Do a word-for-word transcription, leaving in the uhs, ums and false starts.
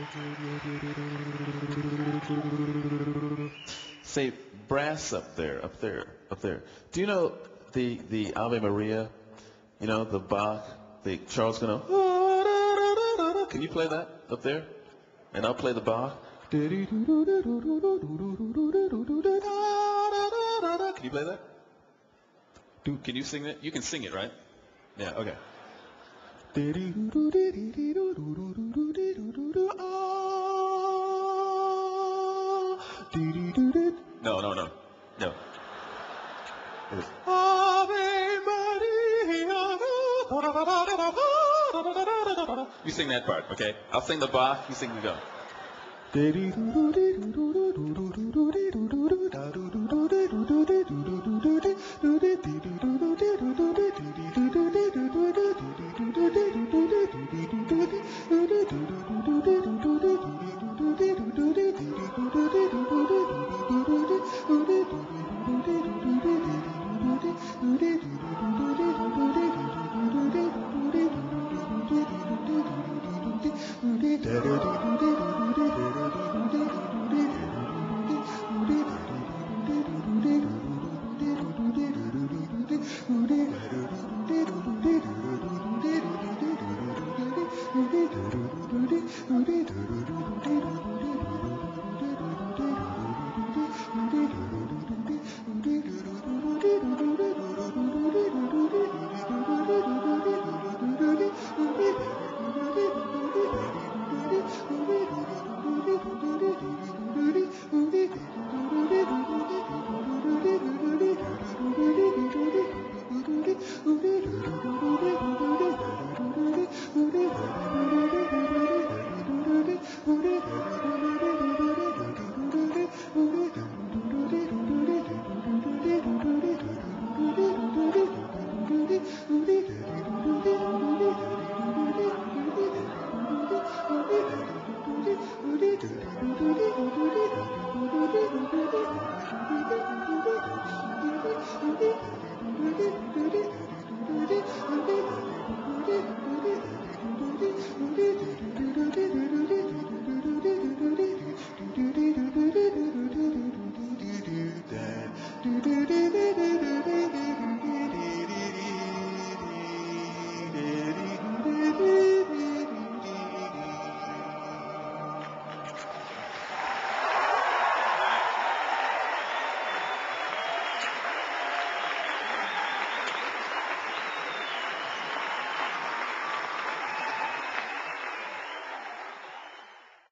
Say brass up there, up there, up there. Do you know the the Ave Maria? You know the Bach, the Charles Gounod. Can you play that up there? And I'll play the Bach. Can you play that? Can you sing that? You can sing it, right? Yeah. Okay. No, no, no, no. Ave Maria. You sing that part, okay? I'll sing the Bach. You sing the go. Da da da da.